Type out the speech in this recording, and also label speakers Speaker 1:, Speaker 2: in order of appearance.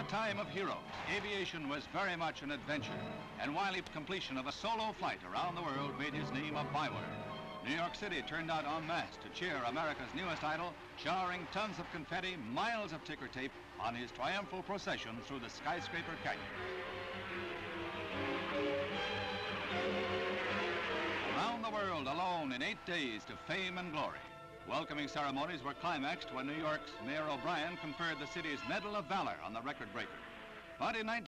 Speaker 1: time of heroes, aviation was very much an adventure, and Wiley's completion of a solo flight around the world made his name a byword. New York City turned out en masse to cheer America's newest idol, showering tons of confetti, miles of ticker tape on his triumphal procession through the skyscraper canyon. Around the world alone in 8 days to fame and glory. Welcoming ceremonies were climaxed when New York's Mayor O'Brien conferred the city's Medal of Valor on the record breaker. But in